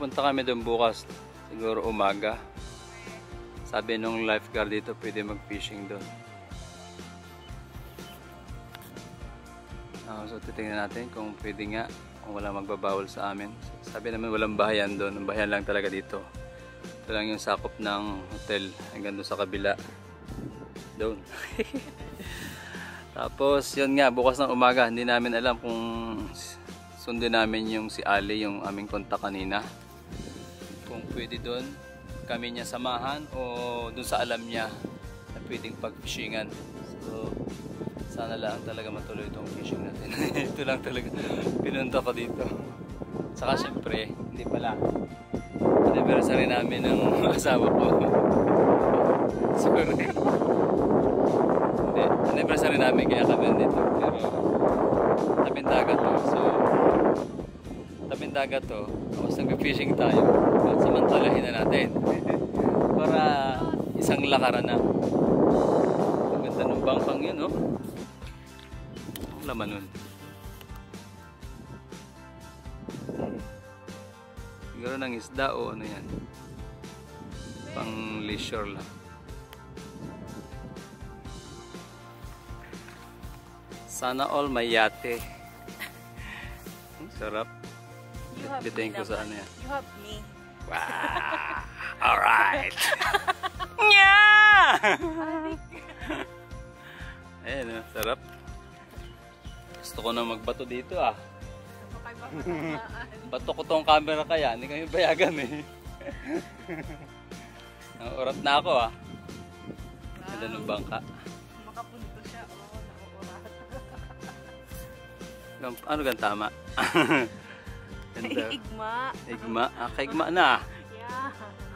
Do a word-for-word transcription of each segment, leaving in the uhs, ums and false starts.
pupunta kami doon bukas. Siguro umaga. Sabi nung lifeguard dito, pwede mag-fishing doon. Uh, so titingnan natin kung pwede nga, kung wala magbabawal sa amin. Sabi naman walang bahayan doon, ang bahayan lang talaga dito. Ito lang yung sakop ng hotel hanggang doon sa kabila. Doon. Tapos yun nga, bukas ng umaga, hindi namin alam kung sundin namin yung si Ali, yung aming kontak kanina. Kung pwede doon kami niya samahan o doon sa alam niya na pwedeng pag-fishingan. So sana lang talaga matuloy itong fishing natin. Ito lang talaga pinunta ko dito. Saka syempre, hindi pala anniversary namin ng asawa ko. Sorry. Hindi, anniversary namin kaya kami dito. Pero tabing dagat to. So tabing dagat to. Tapos nag-fishing tayo. At samantalahin na natin. Para isang lakaran na. Ang ganda ng bangkang yun, no? Ang laman nun. Siguro ng isda o ano yan. Pang leisure lang. Sana all may yate. Sarap. Bitayin ko sa ano yan. You have me. Wow! Alright! Yeah! Ayan, sarap. Gusto ko na magbato dito ah. Bato ko tong camera kaya, hindi kami bayagan eh. Nauurat na ako ah. Ganda ng bangka. Makapunto siya, oo, nauurat. Ano gan tama? Ganda. Igma. Igma? Ah, kaigma na. Yeah.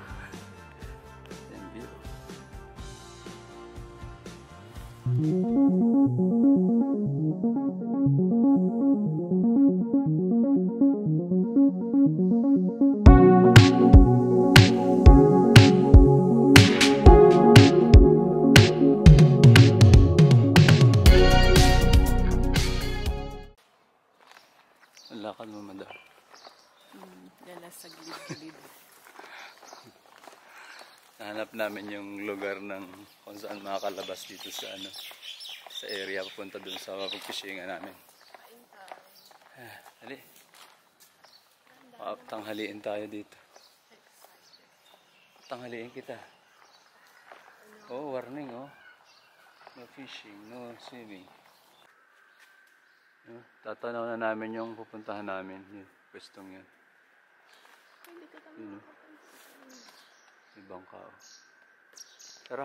Lakad mo madal. Hmm, dala sa gilid-gilid. Hanap namin yung lugar ng kung saan makakalabas dito sa ano, sa area papunta dun sa pag-fishingan namin. Ah, hali. Tanghaliin tayo dito. Tanghaliin kita. Oh, warning oh. No fishing, no swimming. No, tatanaw na namin yung pupuntahan namin. Yung pwestong yan. Yun, no? May bangka oh. Tara.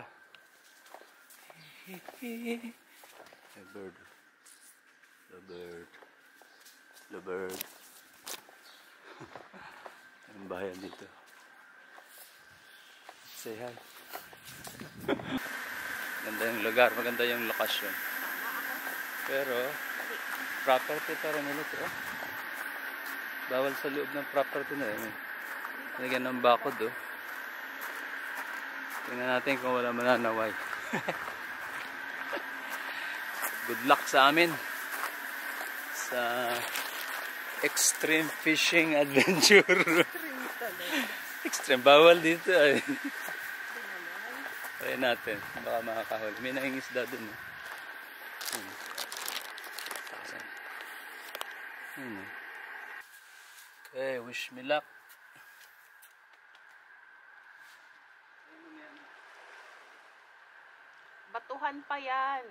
The bird. The bird. The bird. Ang bahayan dito. Say hi. Ganda yung lugar. Maganda yung lokasyon. Pero property para nila ito. Oh. Bawal sa loob ng property na yun. Nagyan ng bakod oh. Tingnan natin kung wala mananaway. Good luck sa amin sa extreme fishing adventure. Extreme. Bawal dito ay. Try natin. Baka makakahuli. May nangingisda dun. Eh. Hmm. Hmm. Okay, wish me luck. Batuhan pa yan.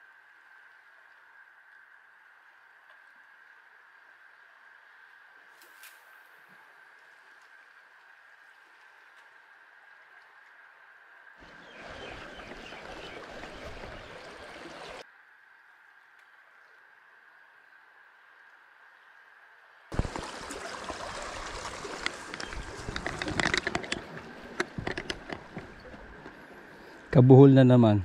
Kabuhol na naman.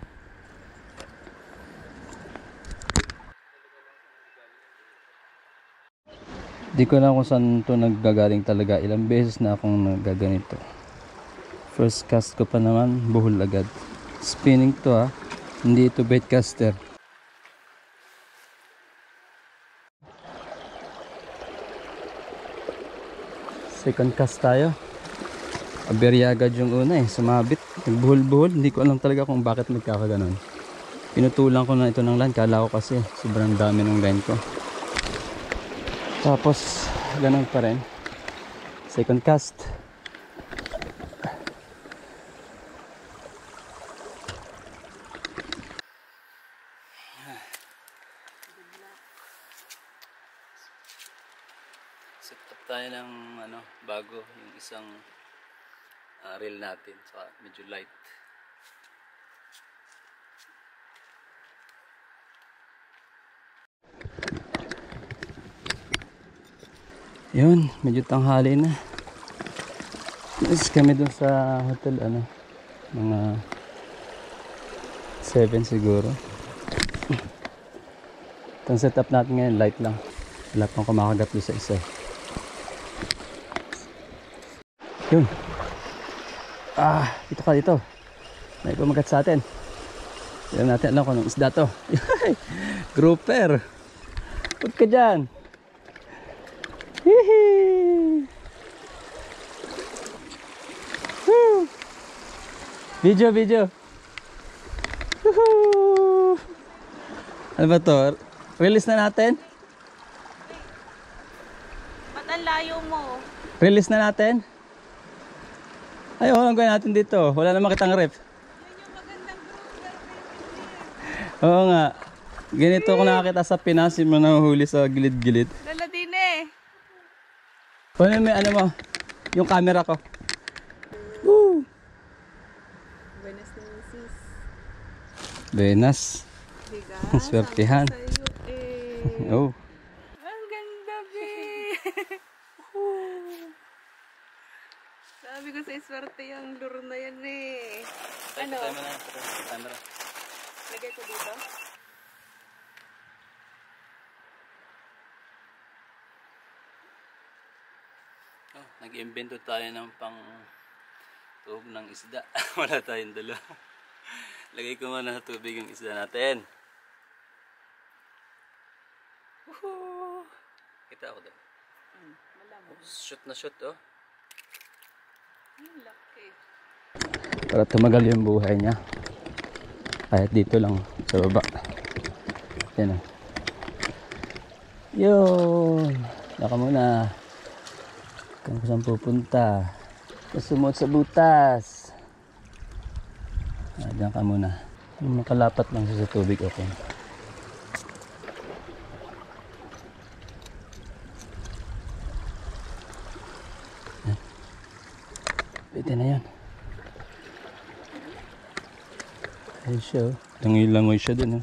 Di ko na kung saan ito naggagaling talaga. Ilang beses na akong nagaganito. First cast ko pa naman, buhol agad. Spinning to ha. Hindi ito bait caster. Second cast tayo. Aberya agad yung una eh. Sumabit. Nagbuhol-buhol. Hindi ko alam talaga kung bakit magkakaganon. Pinutulan ko na ito ng line. Kala ko kasi sobrang dami ng line ko. Tapos ganun pa rin. Second cast. Set up tayo ng ano, bago yung isang uh, reel natin. So medyo light. Yun, medyo tanghali na. Yes, kami dun sa hotel, ano, mga seven siguro. Itong setup natin ngayon, light lang. Wala pang kumakagat doon sa isa. Yun. Ah, dito ka dito. May pumagat sa atin. Tignan natin alam kung anong isda to. Grouper. Huwag ka dyan. Hihi. Woo. Video, video. Woohoo. Ano ba to? Release na natin? Ba't ang layo mo? Release na natin? Ay, walang gawin natin dito. Wala na makitang ref. Yun yung magandang grouper. Oo nga. Ganito ko nakakita sa Pinas, yung mga nahuhuli sa gilid-gilid. Lala din eh. Ano may ano mo? Yung camera ko. Woo! Buenas naman sis. Benas. Diga. Swertihan. Eh. Oh. Ang ganda be. Sabi ko sa swerte yung luro na yan eh. Ano? Camera. Lagay ko dito. Oh, nag-invento tayo ng pang tuhog ng isda. Wala tayong dala. Lagay ko muna sa tubig yung isda natin. Woohoo! Kita ako doon. Hmm, malamang. Shoot na shoot oh. Ang laki. Para tumagal yung buhay niya. Kahit dito lang sa baba. Yan oh. Yun. Naka muna. Kung saan pupunta. Sumuot sa butas. Ah, diyan ka muna. Yung makalapat lang siya sa tubig, okay. Yan. Pwede na yan. Ayun siya oh. Langoy-langoy siya dun oh.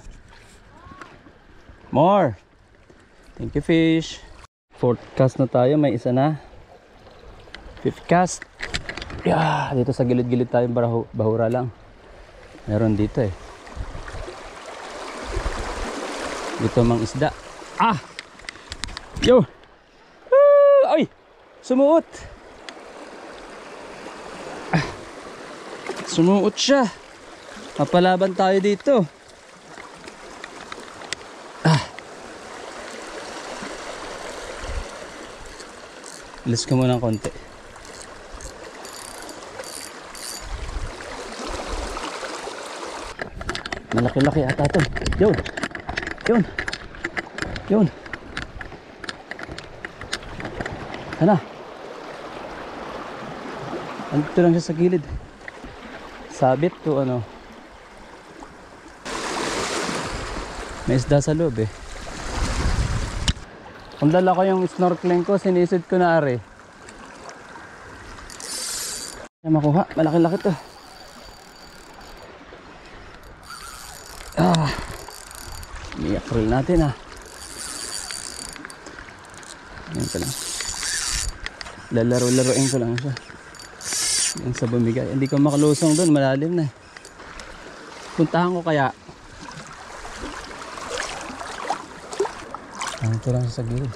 More! Thank you fish. Fourth cast na tayo, may isa na. Fifth cast. Yeah, dito sa gilid-gilid tayo, bahura lang. Meron dito eh. Dito mang isda. Ah! Yo! Ah! Ay! Sumuot! Ah! Sumuot siya. Mapalaban tayo dito. Ah! Alis ka muna ng konti. Malaki-laki ata ito. Yun. Yun. Yun. Ano? Andito lang siya sa gilid. Sabit to ano. May isda sa loob eh. Kung dala ko yung snorkeling ko, sinisid ko na ari. Ay, makuha. Malaki-laki to. Ah, i-april natin ah. Yan pa lang. Lalaro-laroin ko lang siya. Yan sa bumigay. Hindi ko makalusong doon, malalim na. Puntahan ko kaya. Ano ito lang sa gilid.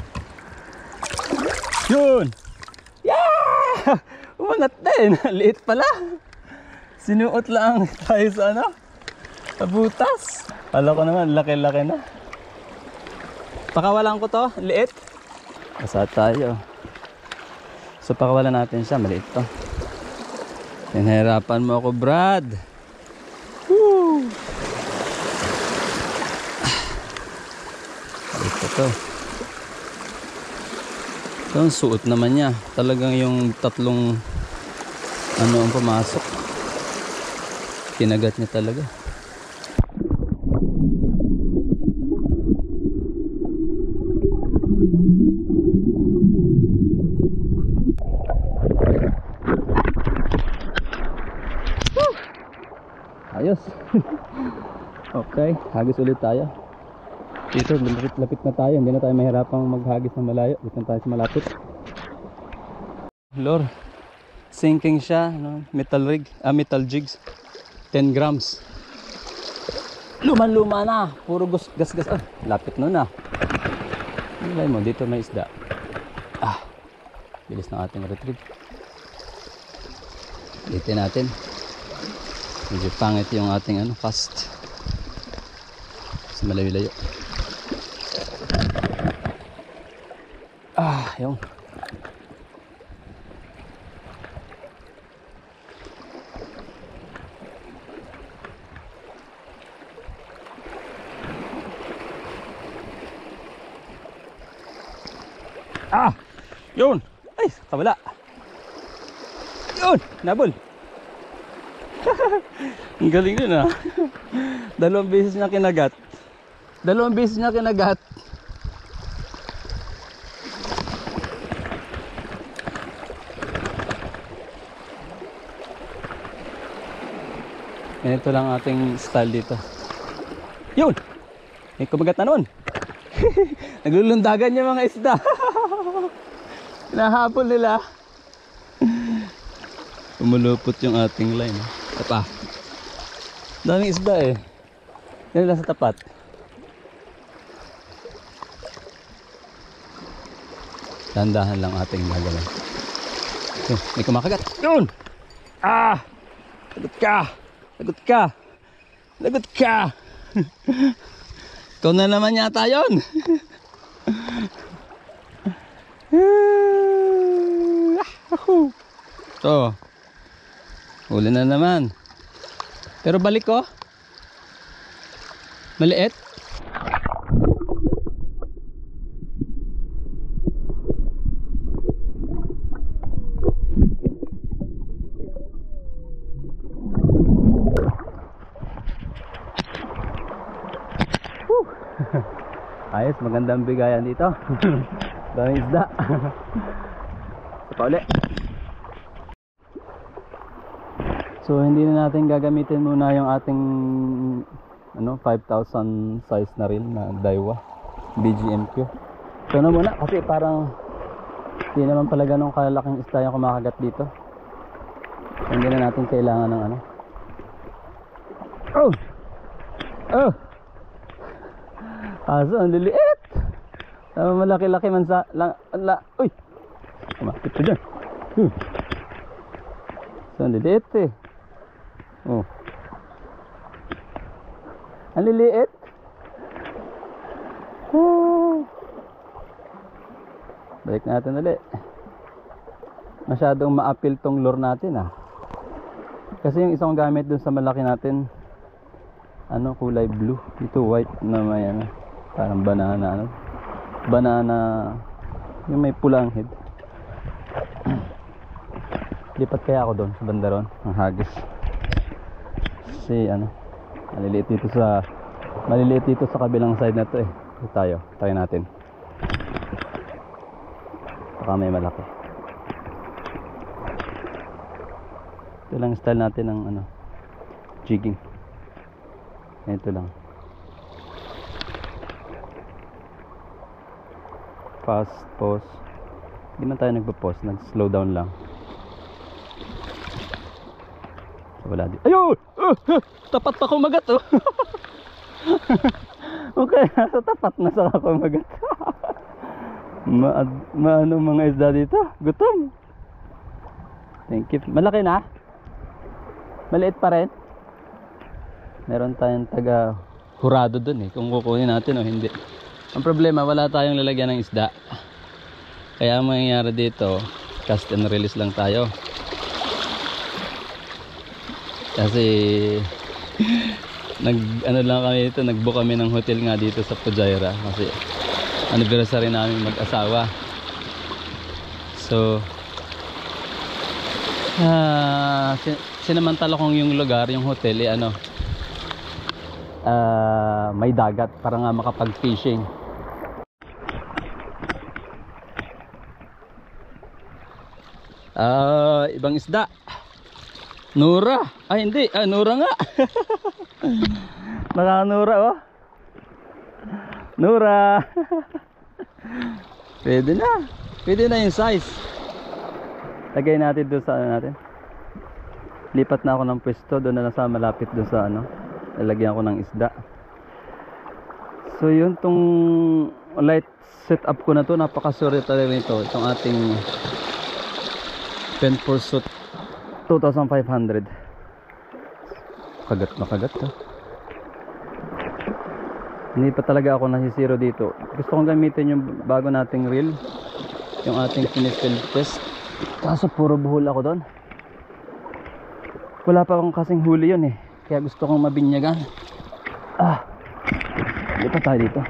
Yun! Yeah! Umangat din. Liit pala. Sinuot lang tayo sa ano? Sa butas. Kala ko naman, laki-laki na. Pakawalan ko to, liit. Basa tayo. So pakawalan natin siya, maliit to. Pinahirapan mo ako, Brad. Woo! Ito to. So ang suot naman niya. Talagang yung tatlong ano ang pumasok. Kinagat niya talaga. Ayos. Okay, hagis ulit tayo. Dito, lapit-lapit na tayo. Hindi na tayo mahirapang maghagis ng malayo. Dito na tayo sa malapit. Lord, sinking siya, no? Metal rig, ah, metal jigs. ten grams. Luman-luma na. Puro gas-gas. Ah, lapit na na. Nilay mo, dito may isda. Ah, bilis ng ating retrieve. Dito natin. Medyo pangit yung ating ano, fast. Kasi malayo-layo. Ah, yung. Ah, yun. Ay, kabala. Yun, nabol. Ang galing din ah. Dalawang beses niya kinagat. Dalawang beses niya kinagat. Ganito lang ating style dito. Yun! May kumagat na nun. Naglulundagan yung mga isda. Nahabol nila. Umulupot yung ating line. Tapa. Daming isda eh. Yan lang sa tapat. Dandahan lang ating nagalan. So, may kumakagat. Yun! Ah! Lagot ka! Lagot ka! Lagot ka! Ikaw na naman yata yun! So, huli na naman. Pero balik ko. Maliit. Ayos, magandang bigayan dito. Daming isda. Ito pa ulit. So hindi na natin gagamitin muna yung ating ano five thousand size na reel na Daiwa B G M Q. So na muna kasi parang hindi naman pala ganun kalaking isda yung kumakagat dito. So, hindi na natin kailangan ng ano. Oh! Oh! Aso, ang liliit! Uh, malaki-laki man sa lang, la, uy! Kumakit ko dyan. Hmm. So ang liliit eh. Oh. Ang liliit. Oh. Balik natin ulit. Masyadong ma-appeal tong lure natin ah. Kasi yung isang gamit dun sa malaki natin, ano, kulay blue. Ito white na may ano, parang banana ano. Banana, yung may pulang head. Lipat kaya ako doon sa bandaron ng hagis. Kasi ano, maliliit dito sa maliliit dito sa kabilang side na to eh. Ito tayo, try natin. Baka may malaki. Ito lang style natin ng ano, jigging. Ito lang. Fast, pause. Hindi man tayo nagpo-pause, nag-slow down lang. Wala din. Ayun! Uh, uh, tapat pa kumagat oh. Okay, sa tapat na sa kumagat. Ma maano mga isda dito? Gutom. Thank you. Malaki na? Maliit pa rin? Meron tayong taga hurado dun eh, kung kukunin natin o hindi. Ang problema, wala tayong lalagyan ng isda. Kaya ang mangyayari dito, cast and release lang tayo. Kasi nag ano lang kami dito, nag-book kami ng hotel nga dito sa Pujaira kasi anniversary namin mag-asawa. So ah, sin sinamantala kong yung lugar, yung hotel eh ano, ah, may dagat para nga makapag-fishing. Ah, ibang isda. Nura. Ay hindi, ah, Nura nga. Naka Nura oh. Nura. Pwede na. Pwede na yung size. Lagay natin doon sa ano natin. Lipat na ako ng pwesto doon na nasa malapit doon sa ano. Lalagyan ko ng isda. So yun, tong light setup ko na to, napakasuri talaga nito. Itong ating Pen Pursuit two thousand five hundred. Kagat na kagat to. Hindi pa talaga ako nasisiro dito. Gusto kong gamitin yung bago nating reel, yung ating finifield test. Kaso puro buhol ako doon. Wala pa akong kasing huli yun eh, kaya gusto kong mabinyagan. Ah, hindi pa tayo dito.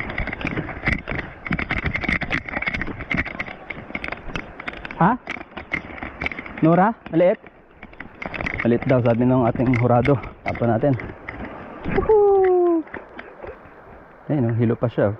Ha? Nora? Maliit? Maliit daw sabi ng ating hurado. Tapa natin. Woohoo! Ayun, hilo pa siya.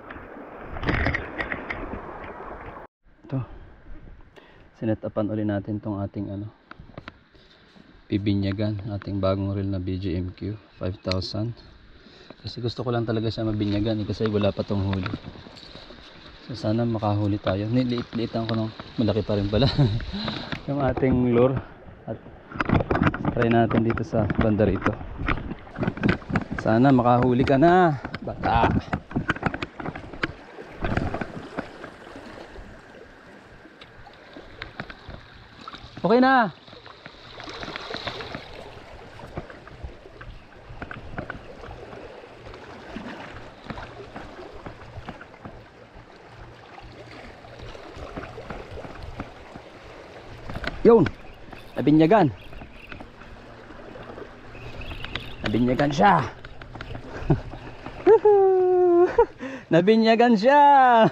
Ito. Sinetapan ulit natin tong ating ano, bibinyagan, ating bagong reel na B J M Q five thousand. Kasi gusto ko lang talaga siya mabinyagan eh, kasi wala pa tong huli. So sana makahuli tayo. Niliit-liitan ko nung malaki pa rin pala yung ating lure. At try natin dito sa banda rito. Sana makahuli ka na, bata. Okay na. Yun, nabinyagan. Nabinyagan siya. Nabinyagan siya.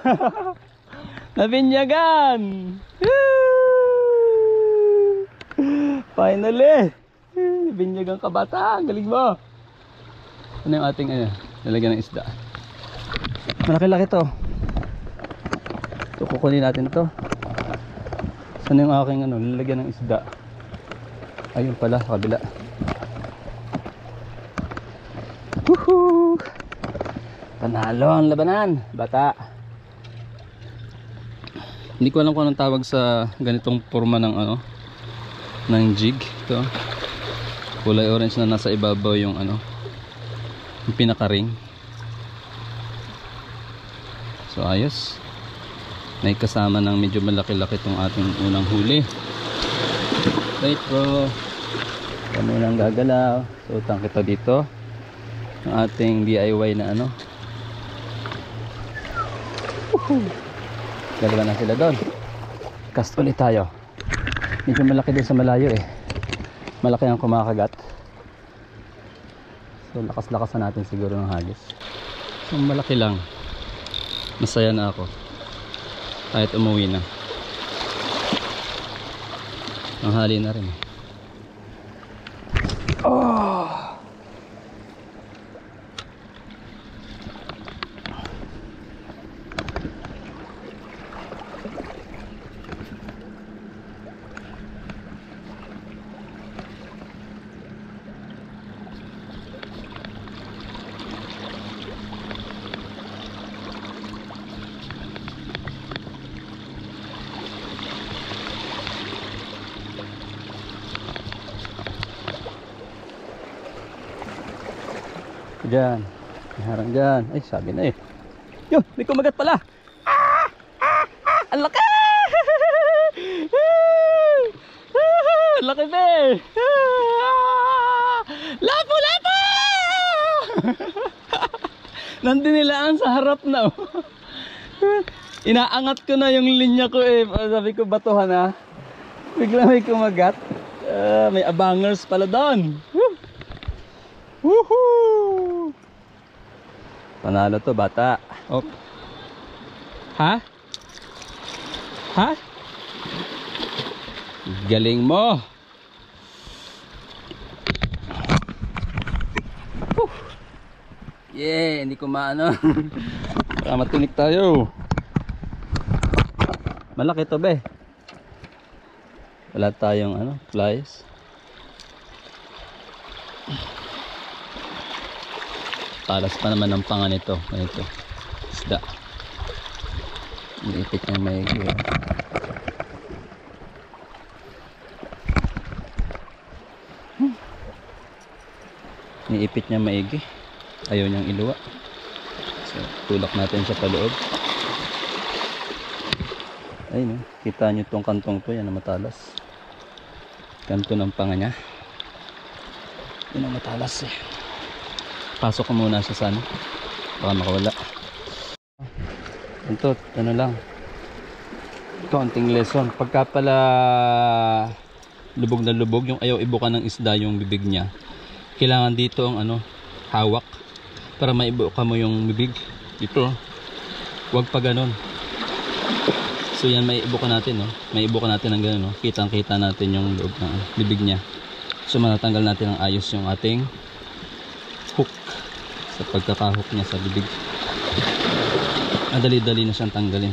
Nabinyagan. Finally. Nabinyagan ka bata. Galing mo. Ano yung ating ano, lalagyan ng isda. Malaki-laki to. So kukunin natin to. Ano yung aking ano, lalagyan ng isda. Ayun pala, sa kabila. Woohoo! Panalo ang labanan, bata. Hindi ko alam kung anong tawag sa ganitong forma ng ano, ng jig. Ito. Kulay orange na nasa ibabaw yung ano, yung pinaka-ring. So ayos. May kasama ng medyo malaki-laki itong ating unang huli. Right bro. Kami lang gagalaw. So utang kita dito ang ating D I Y na ano. Dalawa na sila doon. Cast ulit tayo. Medyo malaki din sa malayo eh. Malaki ang kumakagat. So lakas-lakasan natin siguro ng hagis. So malaki lang. Masaya na ako kahit umuwi na. Ang hali na rin. Oh! Diyan, harang dyan. Ay, sabi na eh. Yun, may kumagat pala. Ah! Ah! Ah! Ang laki! Ang laki ba eh! Lapo! Lapo! Nandinilaan sa harap na oh. Inaangat ko na yung linya ko eh. Sabi ko batuhan ha. Bigla may kumagat. Ah, may abangers pala doon. Woo! Woohoo! Panalo to bata. Oh. Ha? Ha? Galing mo. Woo! Yeah, hindi ko maano. Para matinik tayo. Malaki to be. Wala tayong ano, flies. Talas pa naman ang panga nito. Ito. Isda. Iniipit niyang maigi. Hmm. Iniipit niyang maigi. Ayaw niyang iluwa. So, tulak natin siya paloob. Ayun, kita nyo itong kantong to. Yan ang matalas. Kanto ng panga niya. Yan ang matalas eh. Pasok ko muna siya sana. Baka makawala. Ito, ano lang. Konting lesson. Pagka pala lubog na lubog, yung ayaw ibuka ng isda yung bibig niya, kailangan dito ang ano, hawak. Para maibuka mo yung bibig. Dito. Huwag pa ganun. So yan, may ibuka natin, no? May ibuka natin ng gano'n, no? Kitang-kita natin yung loob ng bibig niya. So matatanggal natin ng ayos yung ating hook sa pagkakahook niya sa bibig. Madali-dali na siyang tanggalin.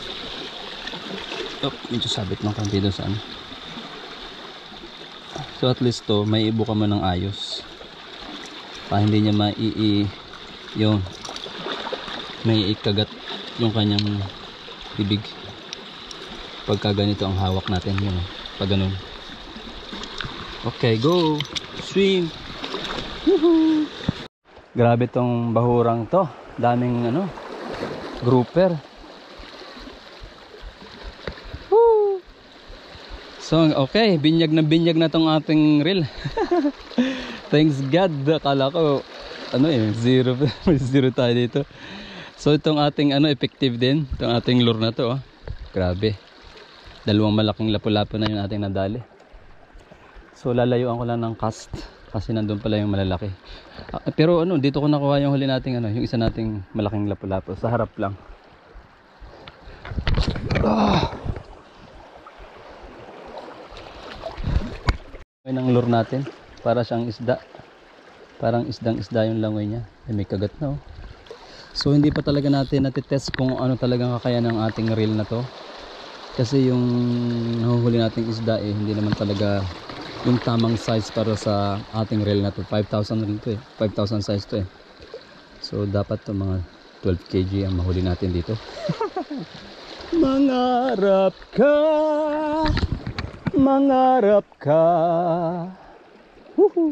Oh, medyo sabit ng konti doon sa ano. So at least to, may ibuka mo ng ayos. Para hindi niya mai yung may ikagat yung kanyang bibig. Pagka ganito ang hawak natin, yun, pag ganun. Okay, go! Swim! Woohoo! Grabe tong bahurang to. Daming ano, grouper. Woo! So, okay, binyag na binyag na tong ating reel. Thanks God. Akala ko, ano eh, zero. Zero tayo dito. So, itong ating ano, effective din. Itong ating lure na to, oh. Grabe. Dalawang malaking lapu-lapu na yung ating nadali. So lalayuan ko lang ng cast kasi nandun pala yung malalaki. Uh, pero ano, dito ko nakuha yung huli nating ano, yung isa nating malaking lapu-lapu sa harap lang. Ah. May nang lure natin para siyang isda. Parang isdang-isda yung langoy niya. Ay, may kagat na, oh. So hindi pa talaga natin natitest kung ano talagang kakayahan ng ating reel na to. Kasi yung nahuhuli nating isda eh, hindi naman talaga yung tamang size para sa ating reel na to. five thousand reel to eh. five thousand size to eh. So dapat to mga twelve kilograms ang mahuli natin dito. Mangarap ka, mangarap ka. Woohoo!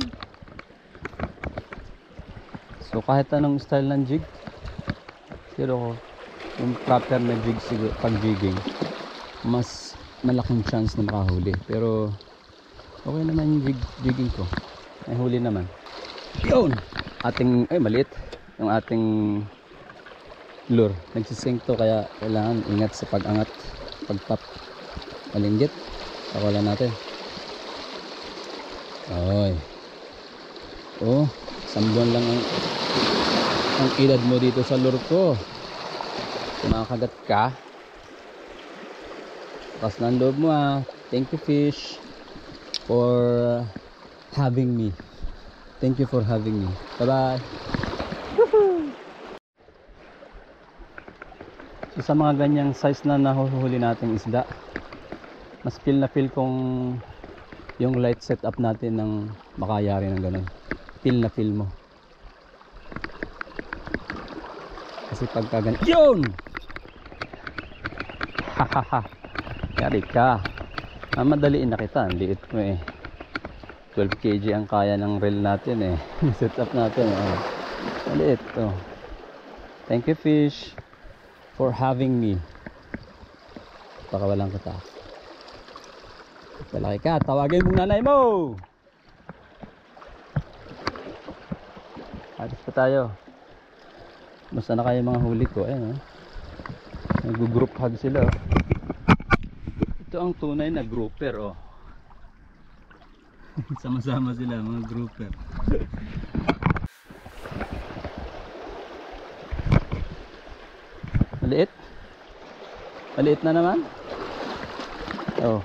So kahit anong style ng jig, pero yung proper na jig siguro, pag jigging, mas malaking chance na makahuli. Pero okay naman yung jig, jigging ko. May huli naman. Yun! Ating, ay maliit. Yung ating lure. Nagsisink to kaya kailangan ingat sa pag-angat. Pag-pop. Malinggit. Pakawalan natin. Oy. Oh, isang buwan lang ang, ang edad mo dito sa lure ko. Kung makakagat ka, pas ng loob mo, ah. Thank you fish for having me. Thank you for having me. Bye bye. So, sa mga ganyang size na nahuhuli nating isda, mas feel na feel kung yung light setup natin ng makayari ng ganun. Feel na feel mo. Kasi pagka ganun, yun! Hahaha. Yari ka. Ah, madaliin na kita. Ang liit mo eh. twelve kilograms ang kaya ng reel natin eh. Set up natin eh. Maliit to. Oh. Thank you fish for having me. Pakawalan kita. Palaki ka. Tawagin mong nanay mo. Alis pa tayo. Basta na kayo mga huli ko. Ayan oh. Nag-group hug sila oh. Ito ang tunay na grouper, oh. Sama-sama sila, mga grouper. Maliit? Maliit na naman? Oh.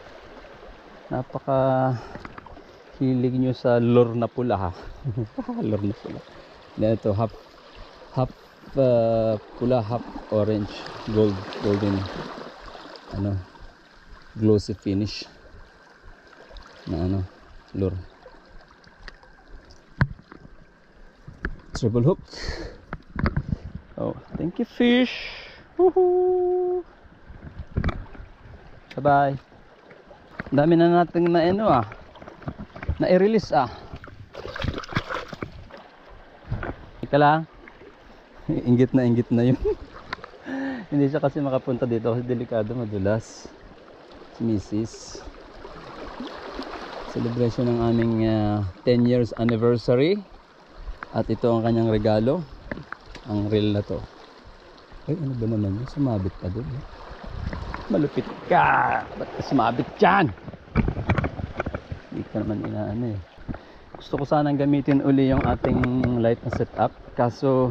Napaka hilig nyo sa lure na pula, ha. Lure na pula. Then ito, half half uh, pula, half orange, gold, golden, ano, glossy finish na ano, lure. Triple hook. Oh, thank you, fish. Woohoo! Bye-bye. Dami na natin na ano, ah, na i-release, ah. Ika lang. Inggit na inggit na yun. Hindi siya kasi makapunta dito kasi delikado, madulas. Si Missus Celebration ng aming uh, ten years anniversary. At ito ang kanyang regalo. Ang reel na to. Ay, ano ba naman yun? Sumabit pa doon, eh. Malupit ka! Ba't ka sumabit dyan? Hindi ka naman inaano, eh. Gusto ko sanang gamitin uli yung ating light na setup. Kaso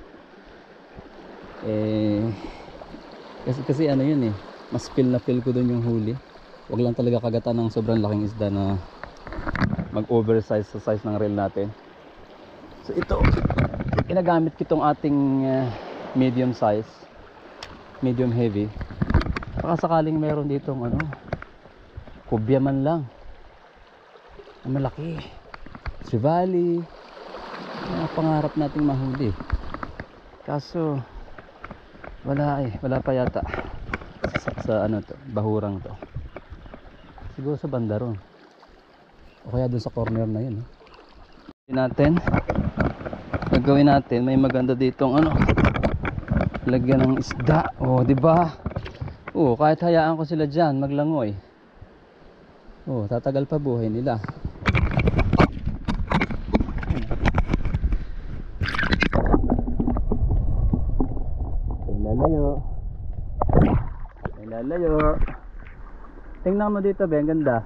eh kasi, kasi ano yun, eh, mas feel na feel ko doon yung huli. Huwag lang talaga kagatan ng sobrang laking isda na mag oversize sa size ng reel natin. So ito, ginagamit ko itong ating uh, medium size, medium heavy. Baka sakaling meron ditong ano, kubya man lang ang malaki, trevally, mga pangarap nating mahuli. Kaso wala, eh, wala pa yata sa, sa ano to, bahurang to. Siguro sa banda ron, o kaya dun sa corner na yun, eh. Natin gagawin natin, may maganda ditong ano, lagyan ng isda. Oh, di ba? Oh, kahit hayaan ko sila diyan maglangoy, oh, tatagal pa buhay nila. Lalayo, lalayo. Tingnan mo dito, be, ang ganda.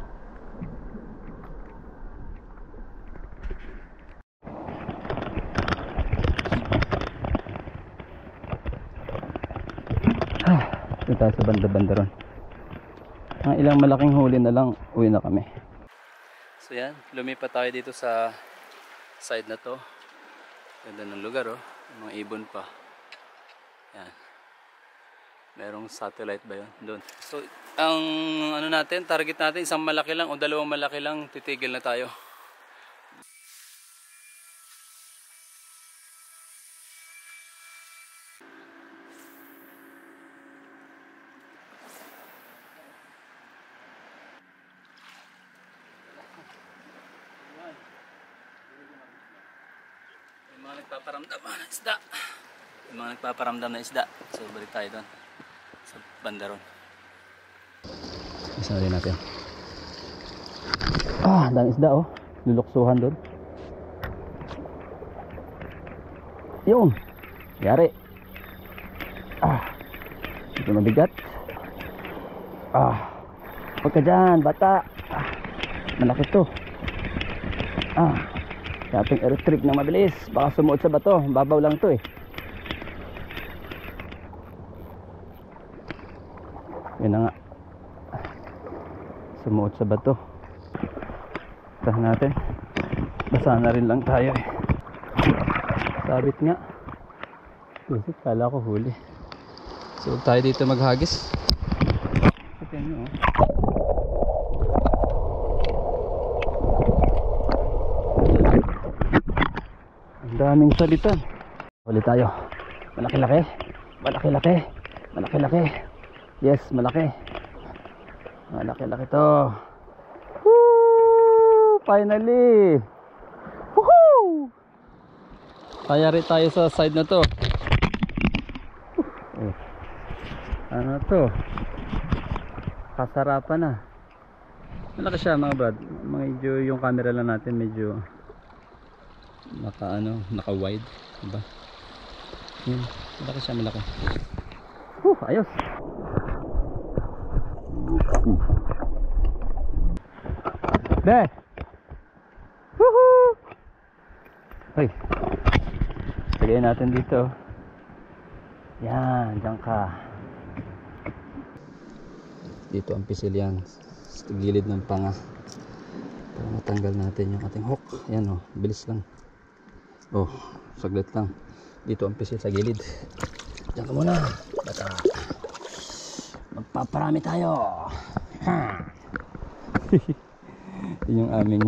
Ito tayo sa banda-banda ron. Ang ilang malaking huli na lang, uwi na kami. So yan, lumipat tayo dito sa side na to. Ganda ng lugar, oh. Mga ibon pa. Yan. Merong satellite ba yun? Doon. So ang ano natin, target natin isang malaki lang o dalawang malaki lang, titigil na tayo. Yung mga nagpaparamdam na isda. Yung mga nagpaparamdam na isda. So balik tayo doon sa bandaron. Isa rin natin. Ah, dami isda, oh. Luluksuhan doon. Yun. Yari. Ah. Ito mabigat. Ah. Huwag ka dyan, bata. Ah. Malaki to. Ah. Dating electric na mabilis. Baka sumuot sa bato. Babaw lang to, eh. Yun na nga. Sumuot sa bato. Tahan natin. Basa na rin lang tayo, eh. Sabit nga. Pusit, kala ko huli. So tayo dito maghagis. Ito nyo, oh. Ang daming salitan. Huli tayo. Malaki-laki. Malaki-laki. Malaki-laki. Yes, malaki. Malaki-laki to. Woo! Finally! Woohoo! Kaya rin tayo sa side na to. Oh. Ano to? Kasarapan na. Malaki siya, mga brad. Medyo yung camera lang natin medyo naka ano, naka wide, diba? Yun, malaki siya, malaki. Woo, ayos. De! Woohoo! Hoy! Lagay natin dito. Yan, dyan ka. Dito ang pisil yan. Sa gilid ng panga. Para matanggal natin yung ating hook. Ayan o, oh, bilis lang. Oh, saglit lang. Dito ang pisil sa gilid. Diyan ka muna. Bata. Magpaparami tayo. Ha! Yun yung aming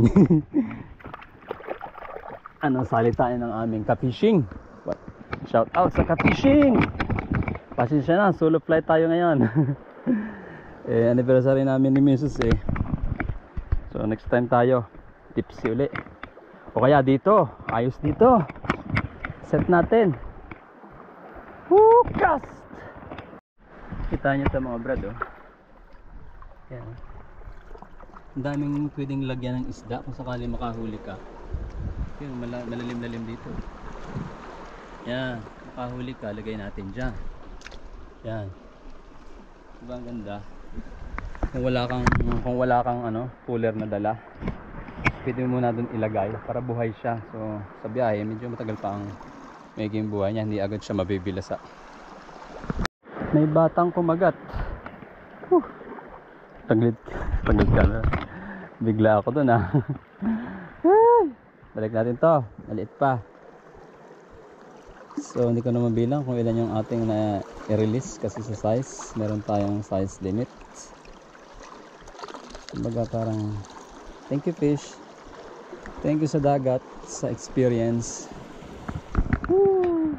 ano salitain ng aming ka-fishing. Shout out sa ka-fishing. Pasensya na, solo flight tayo ngayon. Eh, anniversary namin ni Missus eh. So next time tayo tipsy uli. O kaya dito, ayos dito. Set natin. Woo, cast! Kita nyo ito mga brad oh. Yan. Ang daming pwedeng lagyan ng isda kung sakali makahuli ka. Yun, malalim-lalim dito. Yan, makahuli ka, lagay natin dyan. Yan. Diba ang ganda? Kung wala kang, kung wala kang ano, cooler na dala, pwede mo na dun ilagay para buhay siya. So sa biyahe medyo matagal pa ang magiging buhay niya, hindi agad siya mabibilasa. May batang kumagat. Whew. Taglit, taglit ka na. Bigla ako dun ah. Balik natin to, maliit pa. So hindi ko na mabilang kung ilan yung ating na i-release kasi sa size, meron tayong size limit. Kumbaga parang thank you fish, thank you sa dagat, sa experience. Woo!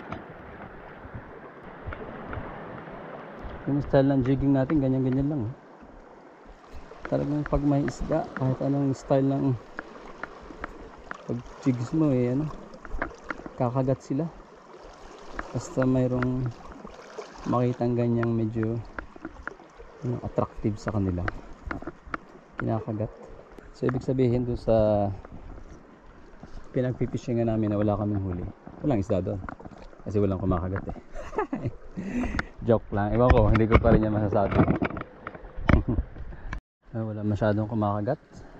Yung style ng jigging natin ganyan-ganyan lang. Talagang pag may isda, kahit anong style ng pag jigs mo eh ano, kakagat sila. Basta mayroong makitang ganyang medyo ano, attractive sa kanila, kinakagat. So ibig sabihin doon sa pinagpipishing namin na wala kaming huli, walang isda doon kasi walang kumakagat eh. Joke lang, iwan ko, hindi ko pa rin yan masasabi. Wala masyadong kumakagat.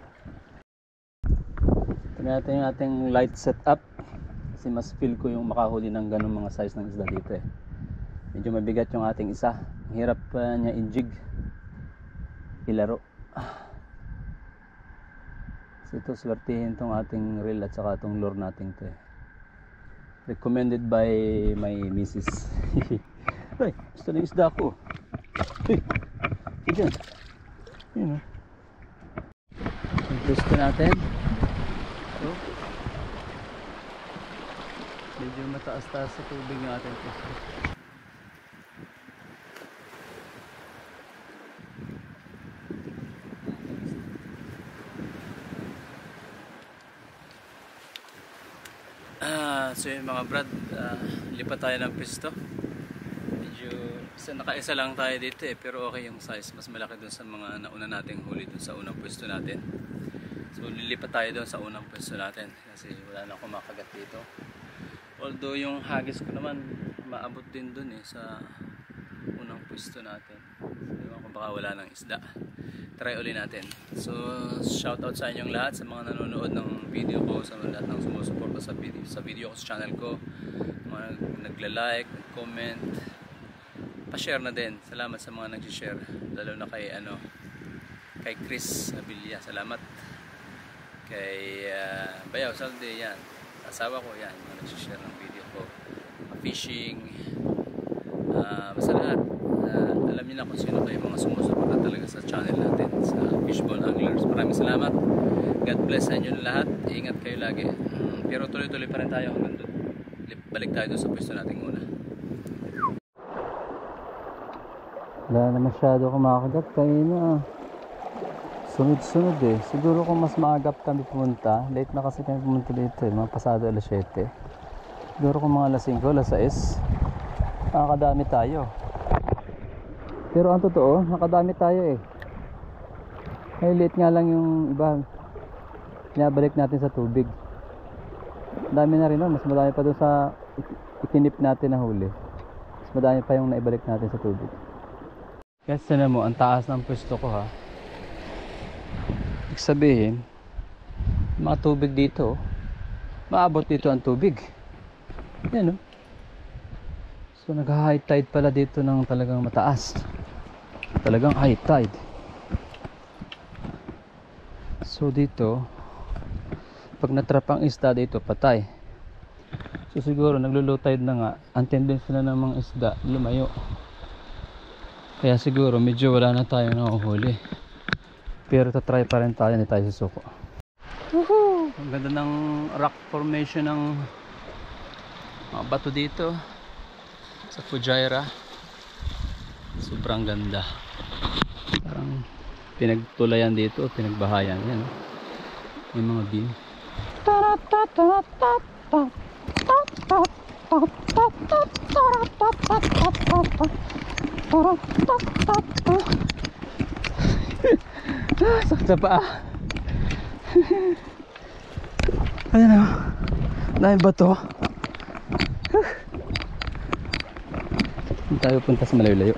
Tingnan natin yung ating light setup kasi mas feel ko yung makahuli ng ganung mga size ng isda dito eh. Medyo mabigat yung ating isa, ang hirap uh, niya i-jig, ilaro. So ito, swertihin tong ating reel at saka itong lure natin to eh. Recommended by my missus. Ay, gusto na yung isda ko. Hey, dyan. Yun o. Yung gusto natin. So, medyo mataas-taas sa tubig yung ating gusto. Ah, so yun mga brad, uh, lipat tayo ng pwesto. Medyo isa, nakaisa lang tayo dito eh, pero okay yung size, mas malaki dun sa mga nauna nating huli dun sa unang pwesto natin. So lilipat tayo dun sa unang pwesto natin kasi wala na kumakagat dito. Although yung hagis ko naman maabot din dun eh sa unang pwesto natin. So ewan ko baka wala ng isda. Try ulit natin. So shout out sa inyong lahat, sa mga nanonood ng video ko, sa mga lahat ng sumusuporta sa video, sa video ko sa channel ko, mga nagla-like, nag-comment, pa-share na din. Salamat sa mga nag-share, lalo na kay ano, kay Chris Abilia, salamat. Kay uh, Bayaw Salde, yan, asawa ko, yan, mga nag-share ng video ko, fishing, uh, basta lahat. Uh, alam niyo na kung sino kayo mga sumusuporta talaga sa channel natin, sa Fishball Anglers. Maraming salamat. God bless sa inyo lahat. Ingat kayo lagi. Um, pero tuloy-tuloy pa rin tayo hanggang doon. Balik tayo doon sa pwesto natin muna. Wala na masyado kumakagat kayo na. Sunod-sunod eh. Siguro kung mas maagap kami pumunta, late na kasi kami pumunta dito eh, mga pasado alas siyete. Siguro kung mga alas singko, alas sais, nakakadami tayo. Pero ang totoo, nakadami tayo eh. Ay late nga lang yung iba, pinabalik natin sa tubig. Dami na rin no? Mas madami pa doon sa itinip natin na huli. Mas madami pa yung naibalik natin sa tubig. Kasi na mo, ang taas ng pwesto ko ha. Ibig sabihin, mga tubig dito, maabot dito ang tubig. Yan, no? So nag-high tide pala dito ng talagang mataas. Talagang high tide. So dito, pag natrap ang isda dito, patay. So siguro naglo-low tide na nga, ang tendency na ng mga isda lumayo. Kaya siguro medyo wala na tayo nahuhuli. Pero tatry pa rin tayo, hindi tayo susuko. Woohoo! Ang ganda ng rock formation ng mga bato dito sa Fujairah. Sobrang ganda. Parang pinagtulayan dito, pinagbahayan. Yan, may mga beam. Sakit sa paa. Ayan o, dahil bato. Hindi tayo punta sa malayo-layo.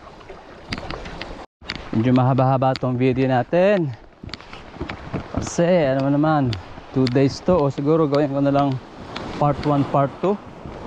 Medyo mahaba-haba itong video natin kasi ano naman, two days to, o siguro gawin ko na lang part one, part two.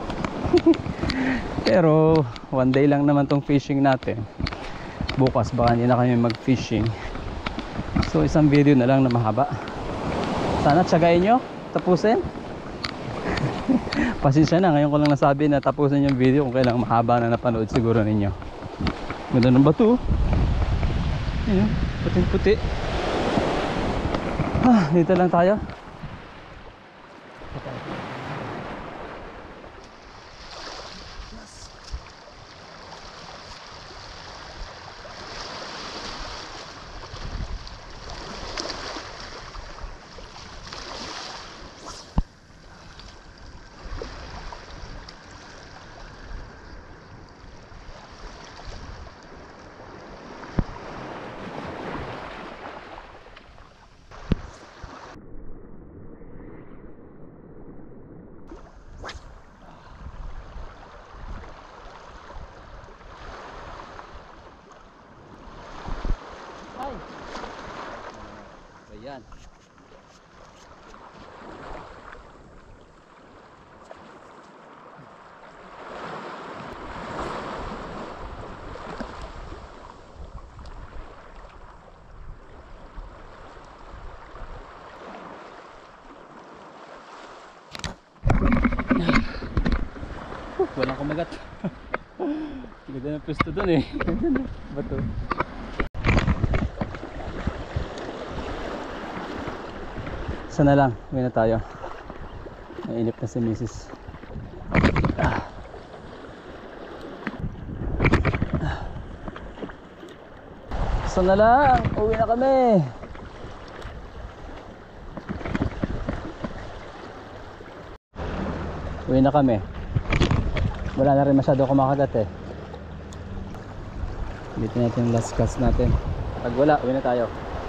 Pero one day lang naman tong fishing natin. Bukas baka hindi na kami mag fishing, so isang video na lang na mahaba. Sana tsagain nyo tapusin. Pasensya na, ngayon ko lang nasabi na tapusin yung video kung kailang mahaba na napanood siguro ninyo. Ganda ng bato. Ayan, puting puti. Ah, dito lang tayo. Ayan. Walang kumagat. Ganda ng pwesto dun eh. Bato. Sana lang, uwi na tayo. Nainip na si misis. Ah. Ah. Sana lang, uwi na kami. Uwi na kami. Wala na rin masyado kumakagat eh. Dito natin yung last cast natin. Pag wala, uwi na tayo.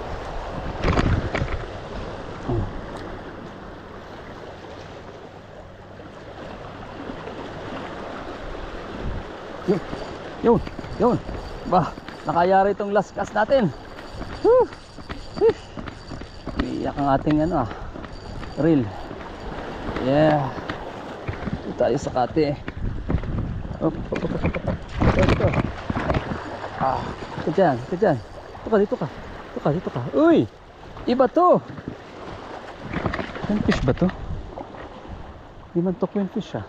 Yun, yun, yun. Bah, nakayari itong last cast natin. Woo! Iyak ang ating ano ah, reel. Yeah. Ito tayo sa kate. Op, op, op, op, op. Ito. Ah, ito dyan, ito dyan. Dito ka, dito ka. Dito ka, dito ka. Uy! Iba to. Queenfish ba to? Di man to queenfish ah.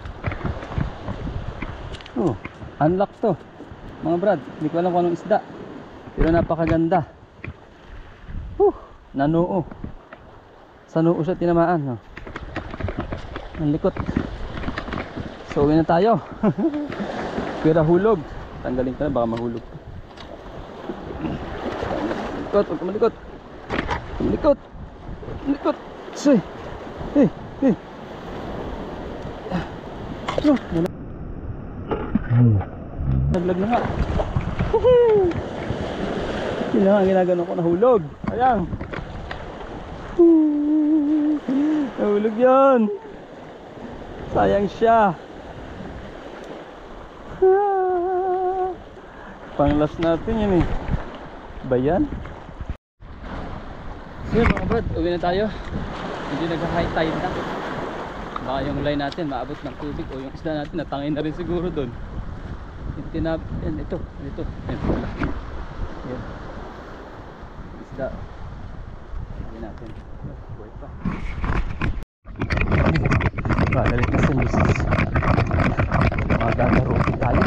Oh, unlock to mga brad, hindi ko alam kung anong isda pero napakaganda. Huh, nanuo sa noo siya tinamaan no? Ang likot. So uwi na tayo. Pero hulog, tanggalin ko na baka mahulog. Likot, huwag ka malikot. Malikot, malikot. Say, hey, hey. No, naglag na nga. Yun lang ang ginagano ko, nahulog. Ayan. Nahulog yun. Sayang siya. Pang last natin yun eh. Ba yan? Brad, uwi na tayo. Hindi nag-high tide na. Baka yung line natin maabot ng tubig o yung isda natin natangin na rin siguro doon. Yung tinap, yan, ito, ito, yan, wala. Yan. Isda. Hindi natin. Buhay pa. Badalit na sa misis. Magagaro tayo.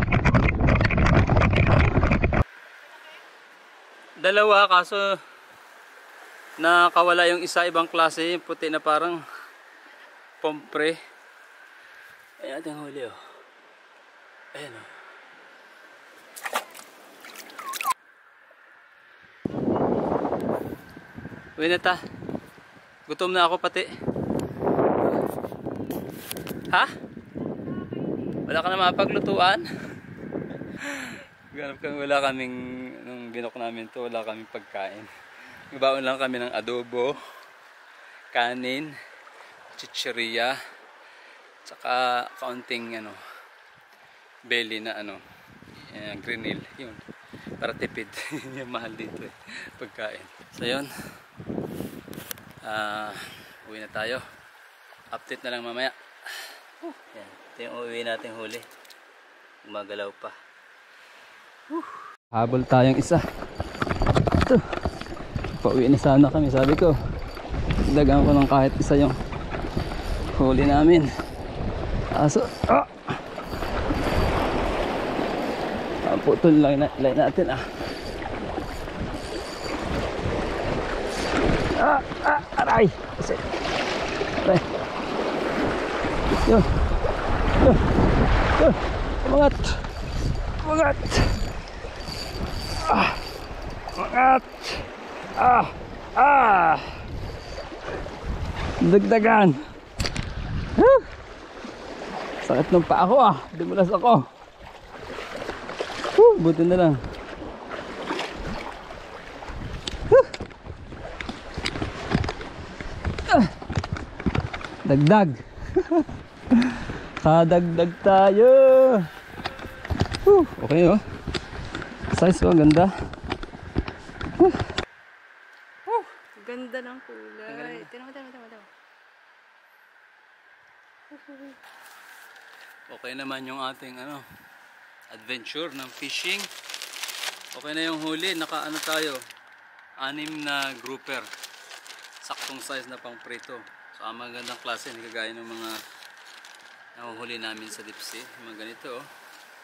Dalawa kaso nakawala yung isa, ibang klase, yung puti na parang pompre. Ayan ating huli oh. Ayan oh. Uwi na ta. Gutom na ako pati. Ha? Wala ka na mapaglutuan? Ganap kami, wala kaming, nung binok namin to, wala kaming pagkain. Ibaon lang kami ng adobo, kanin, chichirya, tsaka kaunting ano, belly na ano, uh, grenil, yun, para tipid. Yung mahal dito eh, pagkain. So yun, uh, uwi na tayo. Update na lang mamaya. Yan, ito yung uwi natin huli. Gumagalaw pa. Habol tayong isa. Ito. Pauwi na sana kami. Sabi ko, dagan ko ng kahit isa yung huli namin. Aso, ah! Ang putol lang na, natin ah. Ah, ah, aray! Kasi, aray. Yun. Yun. Yun. Umangat. Umangat. Ah. Umangat. Ah. Ah. Dagdagan. Huh. Sakit ng paa ko ah. Dumulas ako. Huh. Buti na lang. Huh. Ah. Dagdag. Kadagdag tayo. Whew, okay oh. Size oh, ganda. Whew. Oh, ganda ng kulay. Tino mo, tino mo, tino mo. Okay naman yung ating ano, adventure ng fishing. Okay na yung huli, naka ano tayo, anim na grouper. Saktong size na pang prito. So ang magandang klase, hindi kagaya ng mga nahuhuli namin sa deep sea. Mga ganito oh.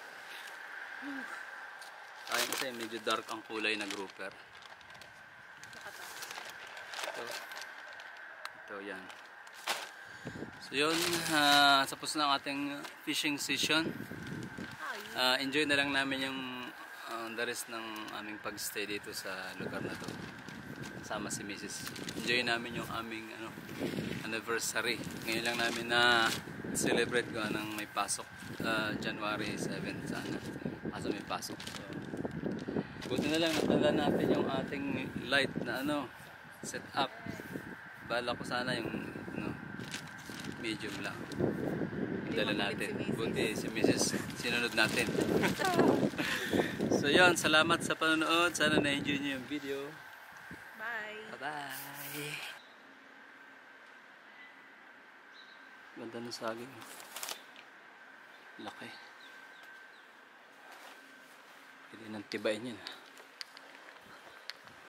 Ay, kasi medyo dark ang kulay na grouper. Ito. Ito yan. So yun, uh, tapos na ang ating fishing session. Uh, enjoy na lang namin yung uh, the rest ng aming pagstay dito sa lugar na to. Sama si missus Enjoy namin yung aming ano, anniversary. Ngayon lang namin na celebrate ko ng may pasok. Uh, January seventh sana. Kaso may pasok. So, buti na lang natala natin yung ating light na ano, set up. Bala ko sana yung ano, medium lang. Dala natin. Buti si missus sinunod natin. So yun, salamat sa panonood. Sana na-enjoy niyo yung video. Bye. Bye-bye. Ganda ng saging. Laki. Pwede nang tibayin yun.